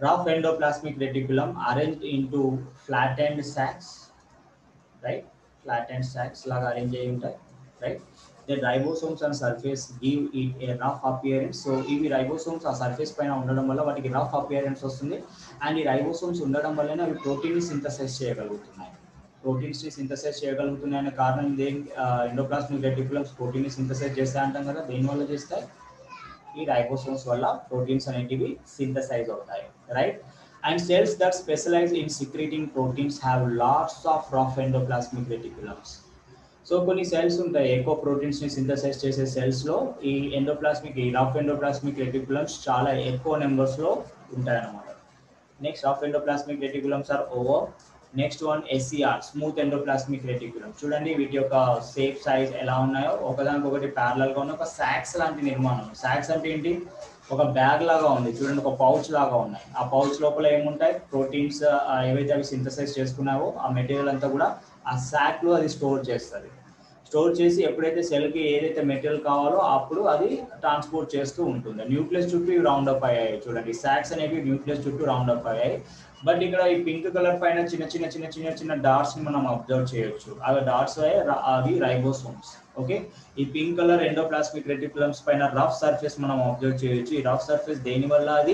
rough endoplasmic reticulum arranged into flattened sacs, right? Flattened sacs laga arrange అయి ఉంటాయి, right? The ribosomes on surface give it a rough appearance. So ఇవి ribosomes ఆ surface పైన ఉండడం వల్ల వాటికి rough appearance వస్తుంది. అండ్ ఈ ribosomes ఉండడం వల్లనే అవి ప్రోటీన్ ని సింథసైజ్ చేయగలుగుతున్నాయి. ప్రోటీన్స్ ని సింథసైజ్ చేయగలుగుతున్నాయి అనే కారణం దేని ఎండోప్లాస్మిక్ రెటిక్యులమ్స్ ప్రోటీన్ ని సింథసైజ్ చేస్తాయి అంటాం కదా, దేని వల్ల చేస్తాయి? ఈ రైబోసోమ్స్ వల్ల ప్రోటీన్స్ అనేటివి సింథసైజ్ అవుతాయి, right? And cells that specialise in secreting proteins have lots of rough endoplasmic reticulums. So కొన్ని సెల్స్ ఉంటాయి ఎక్కువ ప్రోటీన్స్ ని సింథసైజ్ చేసే సెల్స్ లో ఈ రఫ్ ఎండోప్లాస్మిక్ రెటిక్యులమ్స్ చాలా ఎక్కువ నెంబర్స్ లో ఉంటాయి అన్నమాట. Next rough endoplasmic reticulums are over. Next one SER, smooth endoplasmic reticulum. చూడండి వీటి యొక్క షేప్ సైజ్ ఎలా ఉన్నాయో, ఒకదానికొకటి ప్యారలల్ గా ఉన్న ఒక సాక్స్ లాంటి నిర్మాణం. సాక్స్ అంటే ఏంటి? ఒక బ్యాగ్ లాగా ఉంది చూడండి, ఒక పౌచ్ లాగా ఉన్నాయి. ఆ పౌచ్ లోపల ఏముంటాయి? ప్రోటీన్స్ ఏవైతే అవి సింథసైజ్ చేసుకున్నావో ఆ మెటీరియల్ అంతా కూడా ఆ సాక్ లో అది స్టోర్ చేస్తుంది. స్టోర్ చేసి ఎప్పుడైతే సెల్కి ఏదైతే మెటీరియల్ కావాలో అప్పుడు అది ట్రాన్స్పోర్ట్ చేస్తూ ఉంటుంది. న్యూక్లియస్ చుట్టూ రౌండ్ అప్ అయ్యాయి చూడండి, సాక్స్ అనేవి న్యూక్లియస్ చుట్టూ రౌండ్ అప్ అయ్యాయి. బట్ ఇక్కడ ఈ పింక్ కలర్ పైన చిన్న చిన్న చిన్న చిన్న చిన్న డాట్స్ ని మనం అబ్జర్వ్ చేయొచ్చు. అవి డాట్స్ అవి రైబోసోమ్స్. ఓకే, ఈ పింక్ కలర్ ఎండోప్లాస్మిక్ రెటిక్యులమ్స్ పైన రఫ్ సర్ఫేస్ మనం అబ్జర్వ్ చేయొచ్చు. ఈ రఫ్ సర్ఫేస్ దేని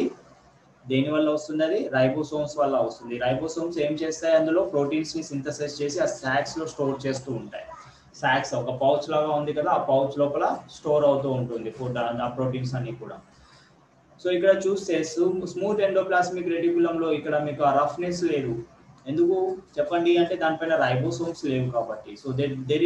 వల్ల వస్తుంది? అది రైబోసోమ్స్ వల్ల వస్తుంది. రైబోసోమ్స్ ఏం చేస్తాయి? అందులో ప్రోటీన్స్ ని సింథసైజ్ చేసి ఆ సాక్స్ లో స్టోర్ చేస్తూ ఉంటాయి. సాక్స్ ఒక పౌచ్ లాగా ఉంది కదా, ఆ పౌచ్ లోపల స్టోర్ అవుతూ ఉంటుంది ఫుడ్, ఆ ప్రోటీన్స్ అన్ని కూడా. సో ఇక్కడ చూస్తే స్మూత్ ఎండోప్లాస్మిక్ రెటిక్యులంలో ఇక్కడ మీకు ఆ రఫ్నెస్ లేదు. ఎందుకు చెప్పండి అంటే దానిపైన రైబోసోమ్స్ లేవు కాబట్టి. So there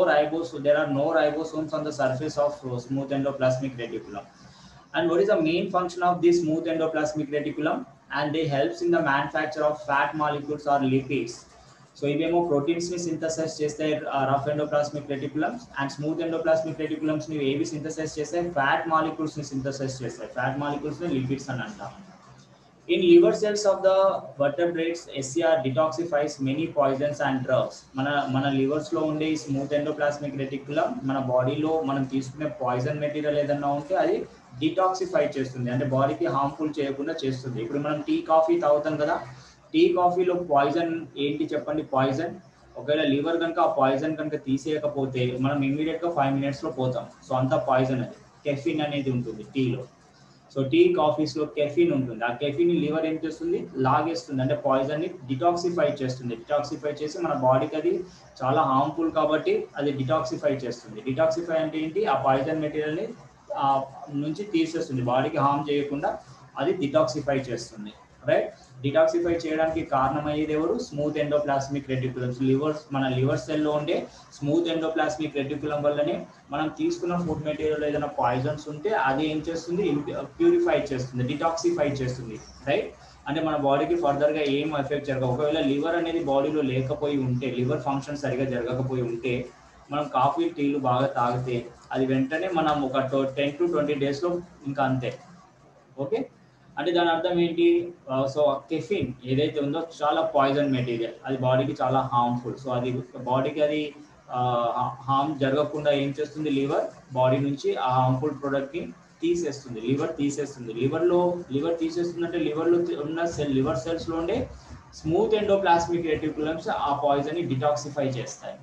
are no ribosomes on the surface of smooth endoplasmic reticulum. And what is the main function of this smooth endoplasmic reticulum? And they helps in the manufacture of fat molecules or lipids. So ఇవేమో proteins ని synthesise చేస్తాయి rough endoplasmic reticulums. And smooth endoplasmic reticulums ని ఏవి synthesise చేస్తాయి? Fat molecules ని synthesise చేస్తాయి. Fat molecules ని lipids అని అంటాం. In liver cells of the vertebrates, SCR detoxifies many poisons and drugs. మన లివర్స్ లో ఉండే ఈ స్మూత్ ఎండోప్లాస్మిక్ రెటిక్యులం మన బాడీలో మనం తీసుకునే పాయిజన్ మెటీరియల్ ఏదన్నా ఉంటే అది డిటాక్సిఫై చేస్తుంది, అంటే బాడీకి హార్మ్ఫుల్ చేయకుండా చేస్తుంది. ఇప్పుడు మనం టీ కాఫీ తాగుతాం కదా, టీ కాఫీలో పాయిజన్ ఏంటి చెప్పండి? పాయిజన్. ఒకవేళ లివర్ కనుక ఆ పాయిజన్ కనుక తీసేయకపోతే మనం ఇమీడియట్ గా 5 minutes లో పోతాం. సో అంతా పాయిజన్. అది కెఫిన్ అనేది ఉంటుంది టీలో. సో టీ కాఫీస్ లో కెఫిన్ ఉంటుంది. ఆ కెఫిన్ లివర్ ఏం చేస్తుంది? లాగేస్తుంది, అంటే పాయిజన్ ని డిటాక్సిఫై చేస్తుంది. డిటాక్సిఫై చేసి మన బాడీకి అది చాలా హార్మ్ఫుల్ కాబట్టి అది డిటాక్సిఫై చేస్తుంది. డిటాక్సిఫై అంటే ఏంటి? ఆ పాయిజన్ మెటీరియల్ ని నుంచి తీసేస్తుంది, బాడీకి హార్మ్ చేయకుండా అది డిటాక్సిఫై చేస్తుంది, రైట్? డిటాక్సిఫై చేయడానికి కారణమయ్యేది ఎవరు? Smooth endoplasmic reticulums. మన లివర్ సెల్లో ఉండే స్మూత్ ఎండోప్లాస్మిక్ రెటిక్యులం వల్లనే మనం తీసుకున్న ఫుడ్ మెటీరియల్ ఏదైనా పాయిజన్స్ ఉంటే అది ఏం చేస్తుంది? ప్యూరిఫై చేస్తుంది, డిటాక్సిఫై చేస్తుంది, రైట్? అంటే మన బాడీకి ఫర్దర్ గా ఏం ఎఫెక్ట్ జరగదు. ఒకవేళ లివర్ అనేది బాడీలో లేకపోయి ఉంటే, లివర్ ఫంక్షన్ సరిగా జరగకపోయి ఉంటే మనం కాఫీ టీలు బాగా తాగితే అది వెంటనే మనం ఒక 10 to 20 days లో ఇంకా అంతే. ఓకే, అంటే దాని అర్థం ఏంటి? సో కెఫిన్ ఏదైతే ఉందో చాలా పాయిజన్ మెటీరియల్, అది బాడీకి చాలా హార్మ్ఫుల్. సో అది బాడీకి అది హార్మ్ జరగకుండా ఏం చేస్తుంది? లివర్ బాడీ నుంచి ఆ హార్మ్ఫుల్ ప్రొడక్ట్ ని తీసేస్తుంది, లివర్ తీసేస్తుంది. లివర్ తీసేస్తుంది అంటే లివర్ లో ఉన్న లివర్ సెల్స్ లో ఉండే స్మూత్ ఎండోప్లాస్మిక్ రెటిక్యులమ్స్ ఆ పాయిజన్ ని డిటాక్సిఫై చేస్తాయి.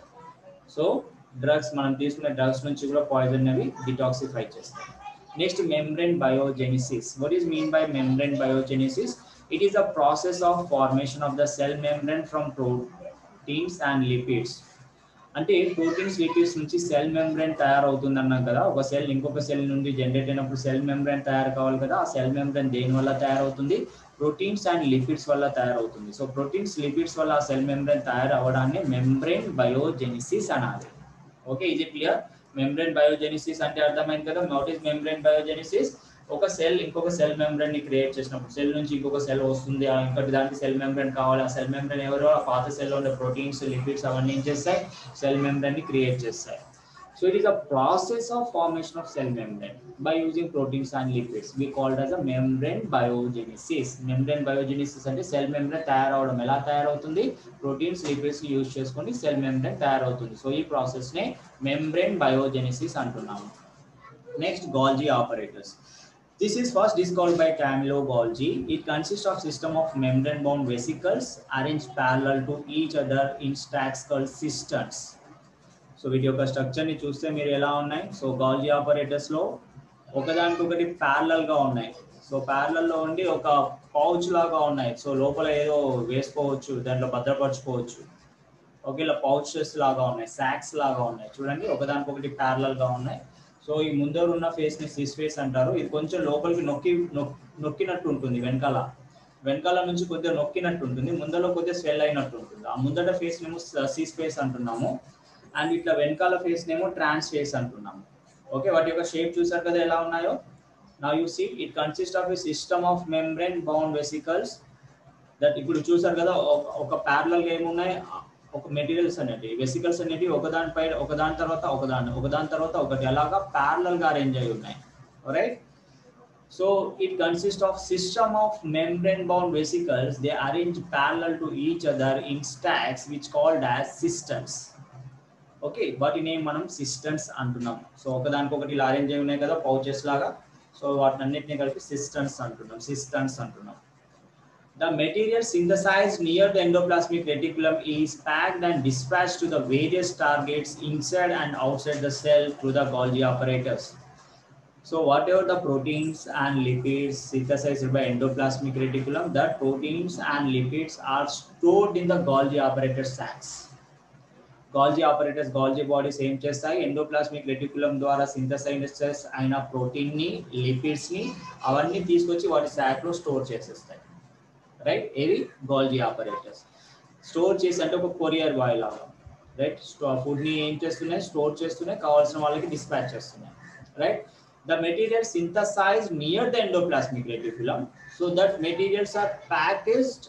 సో డ్రగ్స్, మనం తీసుకునే డ్రగ్స్ నుంచి కూడా పాయిజన్ అవి డిటాక్సిఫై చేస్తాయి. Next, membrane biogenesis. What is mean by membrane biogenesis? It is a process of formation of the cell membrane from proteins and lipids. అంటే ప్రోటీన్స్ లిపిడ్స్ నుంచి cell membrane తయారవుతుంది అన్నాం కదా. ఒక సెల్ ఇంకొక సెల్ నుండి జనరేట్ అయినప్పుడు సెల్ మెంబ్రేన్ తయారు కావాలి కదా. ఆ సెల్ మెంబ్రేన్ దేని వల్ల తయారవుతుంది? ప్రోటీన్స్ అండ్ లిపిడ్స్ వల్ల తయారవుతుంది. సో ప్రోటీన్స్ లిపిడ్స్ వల్ల ఆ సెల్ మెంబ్రేన్ తయారు అవ్వడాన్ని మెంబ్రేన్ బయోజెనిసిస్ అనాలి. Okay, is it clear? Membrane biogenesis అంటే అర్థమైంది కదా. What is membrane biogenesis? ఒక సెల్ ఇంకొక సెల్ మెంబ్రేన్ ని క్రియేట్ చేసినప్పుడు, సెల్ నుంచి ఇంకొక సెల్ వస్తుంది, ఇంకొకటి దానికి సెల్ మెంబ్రేన్ కావాలి. ఆ సెల్ మెంబ్రేన్ ఎవరో ఆ పాత సెల్లో ఉండే ప్రోటీన్స్, లిపిడ్స్ అవన్నీ ఏం చేస్తాయి? సెల్ మెంబ్రేన్ ని క్రియేట్ చేస్తాయి. So it is a process of formation of cell membrane by using proteins and lipids. We called as a membrane biogenesis. Membrane biogenesis అంటే సెల్ మెంబ్రేన్ తయారవడం. ఎలా తయారవుతుంది? ప్రోటీన్స్, లిపిడ్స్ ని యూజ్ చేసుకొని cell membrane తయారవుతుంది. So ఈ process నే membrane biogenesis అంటున్నాము. Next, Golgi apparatus. This is first discovered by Camillo Golgi. It consists of system of membrane-bound vesicles arranged parallel to each other in stacks called cisterns. So వీటి యొక్క స్ట్రక్చర్ని చూస్తే మీరు ఎలా ఉన్నాయి, so గాల్జీ ఆపరేటర్స్లో ఒకదానికొకటి ప్యారలల్గా ఉన్నాయి. సో ప్యారలల్లో ఉండి ఒక పౌచ్ లాగా ఉన్నాయి. సో లోపల ఏదో వేసుకోవచ్చు, దాంట్లో భద్రపరచుకోవచ్చు. ఓకే, ఇలా పౌచెస్ లాగా ఉన్నాయి, సాక్స్ లాగా ఉన్నాయి. చూడండి ఒకదానికొకటి ప్యారలల్గా ఉన్నాయి. సో ఈ ముందర ఉన్న ఫేస్ని సిస్ ఫేస్ అంటారు. ఇది కొంచెం లోపలికి నొక్కినట్టు ఉంటుంది, వెనకాల నుంచి కొద్దిగా నొక్కినట్టు ఉంటుంది, ముందరలో కొద్దిగా స్వెల్ అయినట్టు ఉంటుంది. ఆ ముందట ఫేస్ నేమో సిస్ ఫేస్ అంటున్నాము, అండ్ ఇట్లా వెనకాల ఫేస్ నేమో ట్రాన్స్ ఫేస్ అంటున్నాము. ఓకే, వాటి యొక్క షేప్ చూసారు కదా ఎలా ఉన్నాయో. Now you see it consist of a system of membrane bound vesicles that ఇప్పుడు చూసారు కదా, ఒక ప్యారలల్ ఏమున్నాయి, ఒక మెటీరియల్స్ అనేవి వెసికల్స్ అనేవి ఒకదాని తర్వాత ఒకటి అలాగా ప్యారలల్ గా అరేంజ్ అయి ఉన్నాయి. Right, so it consist of system of membrane bound vesicles. They arrange parallel to each other in stacks which called as cisterns. Okay, వాటి నేమ్ మనం సిస్టర్న్స్ అంటున్నాం. సో ఒకదానికొకటి ఇలా అరేంజ్ అయి ఉన్నాయి కదా పౌచెస్ లాగా, సో వాటిని అన్నింటినీ కలిపి సిస్టర్న్స్ అంటున్నాం. The material synthesized near the endoplasmic reticulum is packed and dispatched to the various targets inside and outside the cell through the Golgi apparatus. So whatever the proteins and lipids synthesized by endoplasmic reticulum, that proteins and lipids are stored in the Golgi apparatus sacs. Golgi apparatus, Golgi bodies ఏం చేస్తాయి, endoplasmic reticulum ద్వారా synthesise అయిన protein ని, lipids ని అవన్నీ తీసుకొచ్చి వాటి సాక్ లో స్టోర్ చేసేస్తాయి. రైట్, ఏవి గోల్జీ ఆపరేటర్స్ స్టోర్ చేసి అంటే ఒక కొరియర్ బాయ్ లాగా. రైట్, ఫుడ్ ని ఏం చేస్తున్నాయి, స్టోర్ చేస్తున్నాయి, కావాల్సిన వాళ్ళకి డిస్పాచ్ చేస్తున్నాయి. Right, the materials synthesized near the endoplasmic reticulum, so that materials are packaged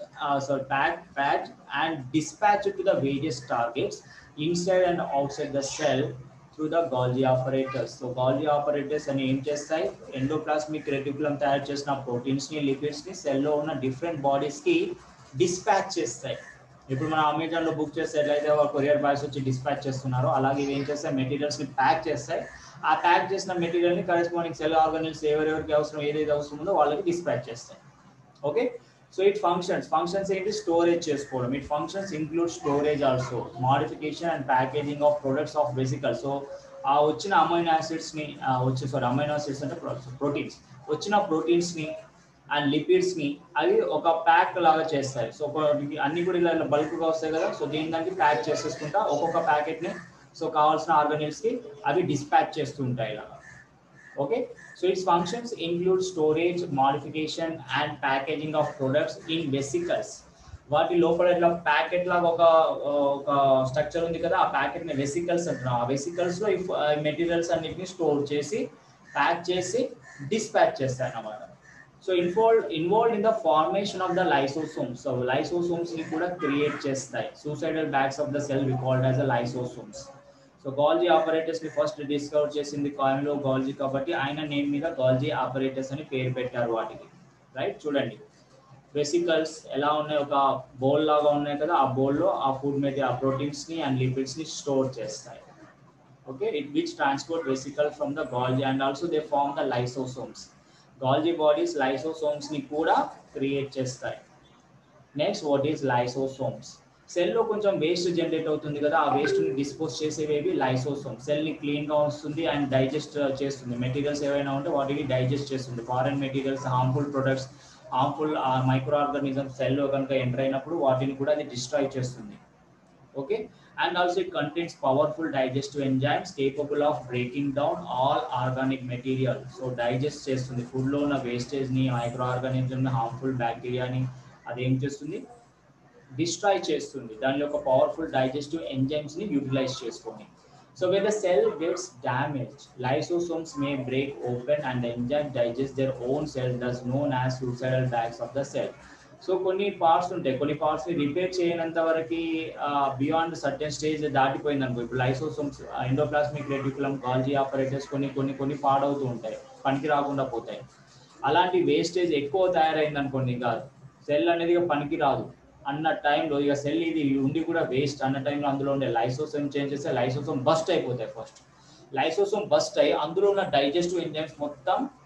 and dispatched to the various targets inside and outside the cell through the Golgi apparatus. So Golgi apparatus అని ఏం చేస్తాయి, endoplasmic reticulum తయారు చేసిన proteins ని, lipids ని cell లో ఉన్న different bodies కి డిస్పాచ్ చేస్తాయి. ఇప్పుడు మనం అమెజాన్ లో బుక్ చేస్తే ఎట్లయితే కొరియర్ బాయ్స్ వచ్చి డిస్పాచ్ చేస్తున్నారో, అలాగే ఇవి ఏం చేస్తాయి, మెటీరియల్స్ ని ప్యాక్ చేస్తాయి. ఆ ప్యాక్ చేసిన మెటీరియల్ ని కరెస్పాండింగ్ సెల్ ఆర్గానిల్స్ ఎవరెవరికి అవసరం, ఏదైతే అవసరం ఉందో వాళ్ళకి డిస్పాచ్ చేస్తాయి. ఓకే, సో ఇట్ ఫంక్షన్స్ ఏంటి, స్టోరేజ్ చేసుకోవడం. It functions include storage also, modification and packaging of products of vesicle. So ఆ వచ్చిన అమైనో యాసిడ్స్ ని అమైనో యాసిడ్స్ అంటే ప్రోటీన్స్, వచ్చిన ప్రోటీన్స్ ని అండ్ లిపిడ్స్ ని అవి ఒక ప్యాక్ లాగా చేస్తాయి. సో అన్ని కూడా ఇలా బల్క్ గా వస్తాయి కదా, సో దానికి ప్యాక్ చేసేసుకుంటా ఒక్కొక్క ప్యాకెట్ ని సో కావాల్సిన ఆర్గానిల్స్ కి అవి డిస్పాచ్ చేస్తూ ఉంటాయి ఇలా. Okay, so its functions include storage, modification and packaging of products in vesicles. వాటి లోపల ఇట్లా ప్యాకెట్ లాగా ఒక స్ట్రక్చర్ ఉంది కదా, ఆ ప్యాకెట్ ని వెసికల్స్ అంటున్నాం. ఆ వెసికల్స్ లో ఈ మెటీరియల్స్ అన్నిటిని స్టోర్ చేసి ప్యాక్ చేసి డిస్పాచ్ చేస్తాయి అన్నమాట. So involved in the formation of the lysosomes. So lysosomes ని కూడా క్రియేట్ చేస్తాయి. Suicidal bags of the cell we called as the lysosomes. So Golgi apparatus ని ఫస్ట్ డిస్కవర్ చేసింది కామిలో గాల్జీ, కాబట్టి ఆయన నేమ్ మీద గాల్జీ ఆపరేటర్స్ అని పేరు పెట్టారు వాటికి. రైట్, చూడండి వెసికల్స్ ఎలా ఉన్నాయి, ఒక బౌల్ లాగా ఉన్నాయి కదా, ఆ బౌల్లో ఆ ఫుడ్ మీద ఆ ప్రోటీన్స్ ని అండ్ లిపిడ్స్ ని స్టోర్ చేస్తాయి. Okay, it which transport vesicle from the Golgi and also they form the lysosomes. Golgi bodies lysosomes ని కూడా క్రియేట్ చేస్తాయి. Next, what is lysosomes? Cell లో కొంచెం వేస్ట్ జనరేట్ అవుతుంది కదా, ఆ వేస్ట్ ని డిస్పోజ్ చేసేవేవి లైసోసోమ్. సెల్ ని క్లీన్ గా వస్తుంది అండ్ డైజెస్ట్ చేస్తుంది. మెటీరియల్స్ ఏవైనా ఉంటే వాటిని డైజెస్ట్ చేస్తుంది. Foreign materials, harmful products, harmful micro organism cell లో కనుక ఎంటర్ అయినప్పుడు వాటిని కూడా అది డిస్ట్రాయ్ చేస్తుంది. Okay, and also it contains powerful digestive enzymes capable of breaking down all organic material. So digest చేస్తుంది ఫుడ్ లో ఉన్న వేస్టేజ్ ని, మైక్రో ఆర్గానిజం ని, హార్మ్ఫుల్ బ్యాక్టీరియాని అది ఏం చేస్తుంది, డిస్ట్రాయ్ చేస్తుంది. దాని యొక్క పవర్ఫుల్ డైజెస్టివ్ ఎంజైమ్స్ ని యూటిలైజ్ చేసుకొని. So when the cell gets damaged, lysosomes may break open and the enzyme digest their own cell, thus known as suicidal bags of the cell. So కొన్ని parts ఉంటాయి, కొన్ని parts ని repair చేయనంత వరకు beyond certain stage దాటిపోయింది అనుకో. ఇప్పుడు lysosomes, endoplasmic reticulum, Golgi apparatus కొన్ని పాడవుతూ ఉంటాయి, పనికి రాకుండా పోతాయి. అలాంటి వేస్టేజ్ ఎక్కువ తయారైంది అనుకోండి, ఇంకా సెల్ అనేది పనికి రాదు అన్న టైంలో, ఇక సెల్ ఇది ఉండి కూడా వేస్ట్ అన్న టైంలో అందులో ఉండే లైసోసోమ్ చేంజ్ చేస్తే లైసోసోమ్ బస్ట్ అయిపోతాయి. ఫస్ట్ లైసోసోమ్ బస్ట్ అయ్యి అందులో ఉన్న డైజెస్టివ్ ఎంజైమ్స్ మొత్తం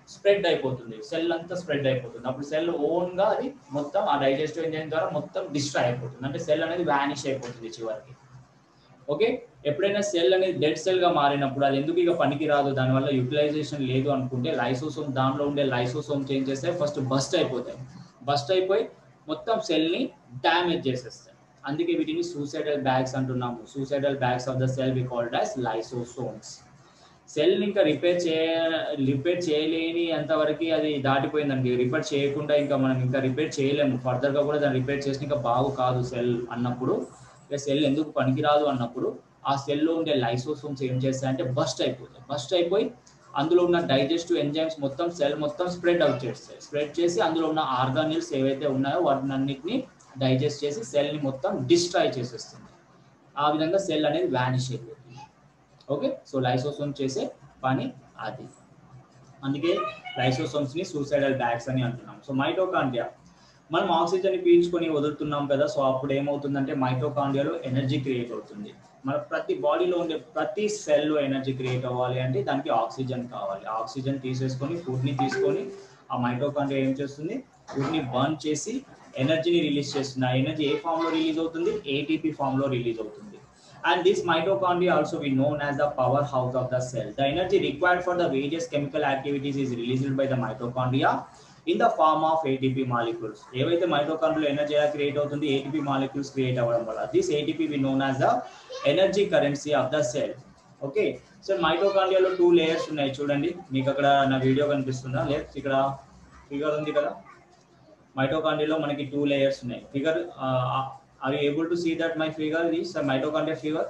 స్ప్రెడ్ అయిపోతుంది, సెల్ అంతా స్ప్రెడ్ అయిపోతుంది. అప్పుడు సెల్ ఓన్గా అది మొత్తం ఆ డైజెస్టివ్ ఎంజైమ్ ద్వారా మొత్తం డిస్ట్రాయ్ అయిపోతుంది, అంటే సెల్ అనేది వ్యానిష్ అయిపోతుంది చివరికి. ఓకే, ఎప్పుడైనా సెల్ అనేది డెడ్ సెల్గా మారినప్పుడు అది ఎందుకు ఇక పనికి రాదు, దానివల్ల యూటిలైజేషన్ లేదు అనుకుంటే లైసోసోమ్, దానిలో ఉండే లైసోసోమ్ చేంజ్ చేస్తే ఫస్ట్ బస్ట్ అయిపోతాయి, బస్ట్ అయిపోయి మొత్తం సెల్ని డ్యామేజ్ చేసేస్తాయి. అందుకే వీటిని సూసైడల్ బ్యాగ్స్ అంటున్నాము. Suicidal bags of the cell we called as lysosomes. Cell ఇంకా రిపేర్ చేయలేని అంతవరకు అది దాటిపోయిందండి. రిపేర్ చేయకుండా ఇంకా మనం ఇంకా రిపేర్ చేయలేము, ఫర్దర్గా కూడా దాన్ని రిపేర్ చేసిన ఇంకా బాగు కాదు సెల్ అన్నప్పుడు, ఇక సెల్ ఎందుకు పనికిరాదు అన్నప్పుడు ఆ సెల్లో ఉండే లైసోసోమ్స్ ఏం చేస్తాయంటే బస్ట్ అయిపోతాయి. బస్ట్ అయిపోయి అందులో ఉన్న డైజెస్టివ్ ఎంజైమ్స్ మొత్తం సెల్ మొత్తం స్ప్రెడ్ అవుట్ చేస్తాయి. స్ప్రెడ్ చేసి అందులో ఉన్న ఆర్గానిల్స్ ఏవైతే ఉన్నాయో వాటిని అన్నిటిని డైజెస్ట్ చేసి సెల్ని మొత్తం డిస్ట్రాయ్ చేసేస్తుంది. ఆ విధంగా సెల్ అనేది వ్యానిష్ అయిపోతుంది. ఓకే, సో లైసోసోమ్ చేసే పని అది. అందుకే లైసోసోమ్స్ని సూసైడల్ బ్యాగ్స్ అని అంటున్నాం. సో మైటోకాండ్రియా, మనం ఆక్సిజన్ పీల్చుకొని వదులుతున్నాం కదా, సో అప్పుడు ఏమవుతుందంటే మైటోకాండ్రియాలో ఎనర్జీ క్రియేట్ అవుతుంది. మన ప్రతి బాడీలో ఉండే ప్రతి సెల్లో ఎనర్జీ క్రియేట్ అవ్వాలి అంటే దానికి ఆక్సిజన్ కావాలి. ఆక్సిజన్ తీసేసుకొని ఫుడ్ని తీసుకొని ఆ మైటోకాండ్రియా ఏం చేస్తుంది, ఫుడ్ని బర్న్ చేసి ఎనర్జీని రిలీజ్ చేస్తుంది. ఆ ఎనర్జీ ఏ ఫామ్లో రిలీజ్ అవుతుంది, ఏటీపీ ఫామ్లో రిలీజ్ అవుతుంది. And this mitochondria also be known as the powerhouse of the cell. The energy required for the various chemical activities is released by the mitochondria in the form of ATP molecules. ఏవైతే మైటోకాండ్రియాలో energy create అవుతుంది, ATP molecules create అవ్వడం వల్ల this ATP we known as the energy currency of the cell. Okay, so మైటోకాండ్రియాలో 2 layers ఉన్నాయి చూడండి. మీకు అక్కడ నా వీడియో కనిపిస్తుందా, లేదు ఇక్కడ ఫిగర్ ఉంది కదా. మైటోకాండ్రియాలో మనకి 2 లేయర్స్ ఉన్నాయి. Figure are you able to see that my figure is a mitochondria figure?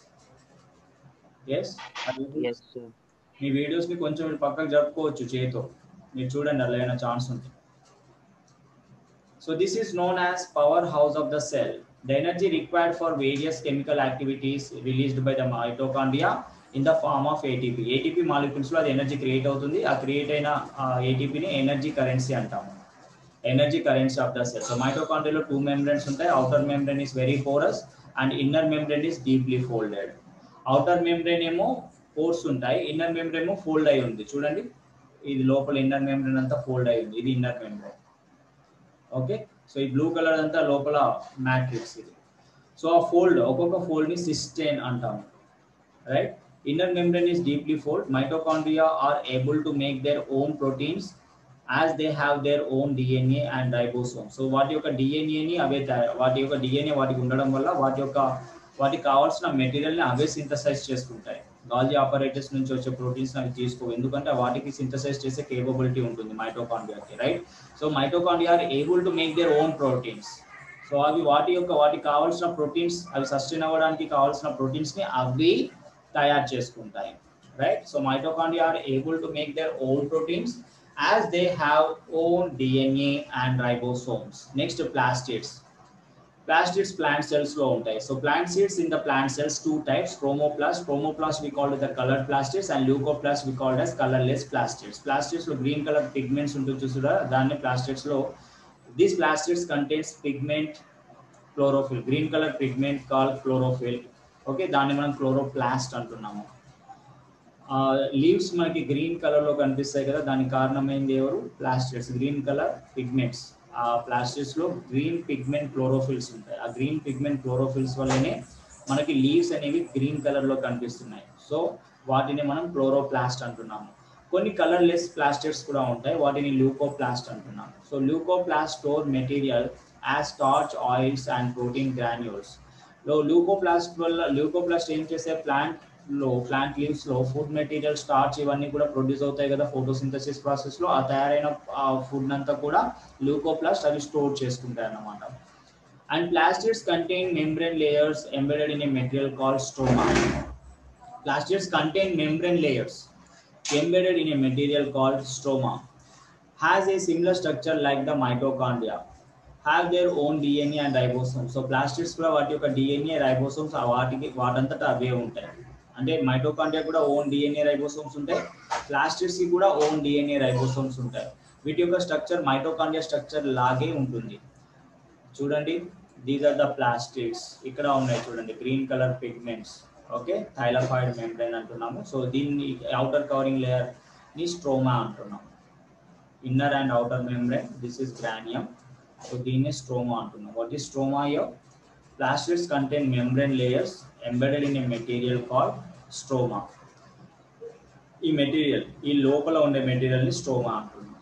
Yes, yes sir. మీ వీడియోస్ ని కొంచెం పక్కకు జరుపుకోవచ్చు చేతితో, మీరు చూడండి అలా అయినా ఛాన్స్ ఉంది. So this is known as power house of the cell. The energy required for various chemical activities released by the mitochondria in the form of ATP. ATP మాలిక్యూల్స్లో అది ఎనర్జీ క్రియేట్ అవుతుంది. ఆ క్రియేట్ అయిన ఏటీపీని energy currency అంటాము, energy currency of the cell. So mitochondria lo 2 membranes untai. Outer membrane is very porous and inner membrane is deeply folded. Outer membrane emo pores untai, inner membrane emo fold ayi undi chudandi. Idi lopala inner membrane anta fold ayi undi, idi inner membrane. Okay, so ee blue color anta lopala matrix idi. So a fold, okoka fold ni cystine antamu, right? Inner membrane is deeply folded. Mitochondria are able to make their own proteins as they have their own DNA and ribosome. So వాటి యొక్క డిఎన్ఏని అవే వాటి యొక్క DNA వాటికి ఉండడం వల్ల వాటికి కావాల్సిన మెటీరియల్ని అవే సింథసైజ్ చేసుకుంటాయి. గాల్జీ ఆపరేటర్స్ నుంచి వచ్చే ప్రోటీన్స్ అవి తీసుకోవు, ఎందుకంటే వాటికి సింథసైజ్ చేసే కేపబిలిటీ ఉంటుంది మైటోకాండ్రియాకి, right? So mitochondria are able to make their own proteins. So అవి వాటికి కావాల్సిన ప్రోటీన్స్, అవి సస్టైన్ అవ్వడానికి కావాల్సిన ప్రోటీన్స్ని అవి తయారు చేసుకుంటాయి, right? So mitochondria are able to make their own proteins as they have own DNA and ribosomes. Next, plastids. Plastids plant cells lo untai. So plant seeds in the plant cells 2 types, chromoplast we call it the colored plastids, and leucoplast we call it as colorless plastids. Plastids lo green color pigments untu chusura, danni plastids lo, these plastids contains pigment chlorophyll, green color pigment called chlorophyll. Okay, danni manam chloroplast antunnamu. Leaves మనకి green కలర్లో కనిపిస్తాయి కదా, దానికి కారణమైంది ఎవరు? Plastids, green colour pigments. ఆ ప్లాస్టిడ్స్లో green pigment chlorophylls ఉంటాయి. ఆ గ్రీన్ పిగ్మెంట్ క్లోరోఫిల్స్ వల్లనే మనకి లీవ్స్ అనేవి గ్రీన్ కలర్లో కనిపిస్తున్నాయి. సో వాటిని మనం క్లోరోప్లాస్ట్ అంటున్నాము. కొన్ని కలర్లెస్ ప్లాస్టిడ్స్ కూడా ఉంటాయి, వాటిని ల్యూకోప్లాస్ట్ అంటున్నాము. So leucoplast store material as starch, oils and protein granules. Leucoplast ఏం చేసే, ప్లాంట్ లీవ్స్ లో ఫుడ్ మెటీరియల్, స్టార్చ్ ఇవన్నీ కూడా ప్రొడ్యూస్ అవుతాయి కదా ఫోటోసింథసిస్ ప్రాసెస్ లో. ఆ తయారైన ఫుడ్ అంతా కూడా ల్యూకోప్లాస్ట్ అవి స్టోర్ చేసుకుంటాయి అన్నమాట. And plastids contain membrane layers embedded in a material called stroma. Plastids contain membrane layers embedded in a material called stroma. Has a similar structure like the mitochondria. Have their own DNA and ribosomes. So plastids కూడా వాటి యొక్క DNA, ribosomes వాటంతటా అవే ఉంటాయి. అంటే mitochondria కూడా own DNA ribosomes ఉంటాయి, plastids కి కూడా own DNA ribosomes ఉంటాయి. వీటి యొక్క స్ట్రక్చర్ మైటోకాండ్రియా స్ట్రక్చర్ లాగే ఉంటుంది. చూడండి, దీస్ ఆర్ ద ప్లాస్టిడ్స్. ఇక్కడ ఉన్నాయి చూడండి, green colour pigments. Okay, thylakoid membrane అంటున్నాము. సో దీన్ని అవుటర్ కవరింగ్ లేయర్ ని స్ట్రోమా అంటున్నాము. Inner and outer membrane, this is granum. So దీన్ని స్ట్రోమా అంటున్నాం. What is stroma here? Plastids contain membrane layers embedded in a material called stroma. ఈ material, ఈ లోపల ఉండే మెటీరియల్ని స్ట్రోమా అంటున్నాం.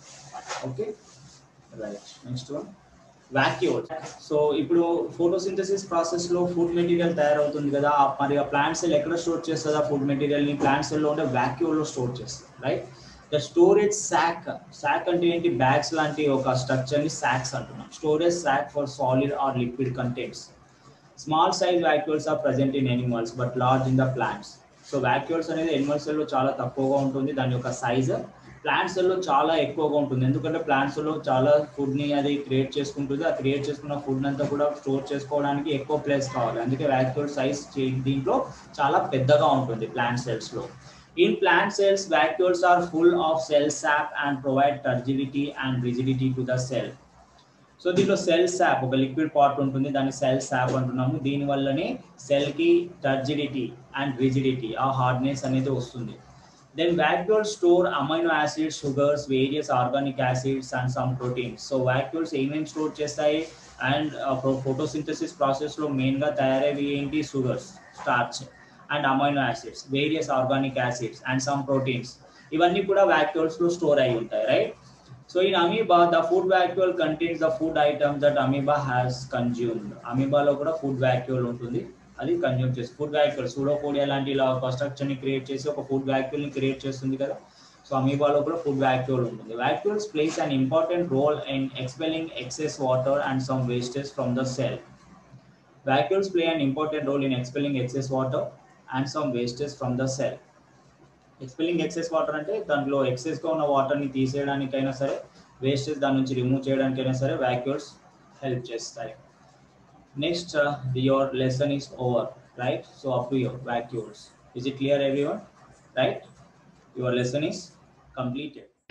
Okay right. Next one vacuoles. So ఇప్పుడు photosynthesis process లో ఫుడ్ మెటీరియల్ తయారవుతుంది కదా, మరి ఆ ప్లాంట్ సెల్ ఎక్కడ స్టోర్ చేస్తుంది ఆ ఫుడ్ మెటీరియల్ ని? ప్లాంట్ సెల్ లో ఉండే వాక్యూల్ లో స్టోర్ చేస్తుంది, right. The storage sac. Sac అంటే ఏంటి? బ్యాగ్స్ లాంటి ఒక స్ట్రక్చర్ ని సాక్స్ అంటున్నాం. Storage sac for solid or liquid contents. Small size vacuoles are present in animals but large in the plants. So vacuoles అనేది animal cell లో చాలా తక్కువగా ఉంటుంది దాని యొక్క సైజ్. ప్లాంట్స్ లో చాలా ఎక్కువగా ఉంటుంది, ఎందుకంటే ప్లాంట్స్ లో చాలా ఫుడ్ ని అది క్రియేట్ చేసుకుంటుంది. ఆ క్రియేట్ చేసుకున్న ఫుడ్ అంతా కూడా స్టోర్ చేసుకోవడానికి ఎక్కువ ప్లేస్ కావాలి, అందుకే వాక్యూల్ సైజ్ దీంట్లో చాలా పెద్దగా ఉంటుంది ప్లాంట్ సెల్స్ లో. In plant cells vacuoles are full of cell sap and provide turgidity and rigidity to the cell. So దీంట్లో సెల్ సాప్ ఒక లిక్విడ్ పార్ట్ ఉంటుంది, దాన్ని సెల్ సాప్ అంటున్నాము. దీని వల్లనే సెల్ కి టర్జిడిటీ అండ్ రిజిడిటీ, ఆ హార్డ్నెస్ అనేది వస్తుంది. Then vacuoles store amino acids, sugars, various organic acids and some proteins. So vacuoles ఏమేమి స్టోర్ చేస్తాయి? అండ్ ఫోటోసింథసిస్ ప్రాసెస్ లో మెయిన్ గా తయారయ్యేవి ఏంటి? Sugars, starch and amino acids, various organic acids and some proteins. ఇవన్నీ కూడా vacuoles లో store అయి ఉంటాయి, right. So in amoeba the food vacuole contains the food items that amoeba has consumed. అమీబాలో కూడా ఫుడ్ vacuole ఉంటుంది, అది కన్జ్యూమ్ చేసి ఫుడ్ వాక్యూల్. సూడోపోడియా లాంటి ఇలా ఒక స్ట్రక్చర్ ని క్రియేట్ చేసి ఒక ఫుడ్ వాక్యూల్ ని క్రియేట్ చేస్తుంది కదా. సో అమీబాలో కూడా ఫుడ్ వాక్యూల్ ఉంటుంది. Vacuoles plays an important role in expelling excess water and some wastage from the cell. Vacuoles play an important role in expelling excess water and some wastage from the cell. Expelling excess water అంటే దాంట్లో ఎక్సెస్గా ఉన్న వాటర్ని తీసేయడానికైనా సరే, wastage దాని నుంచి remove చేయడానికైనా సరే vacuoles help చేస్తాయి. Next, your lesson is over, right? So up to your vacuoles. Is it clear, everyone? Right? Your lesson is completed.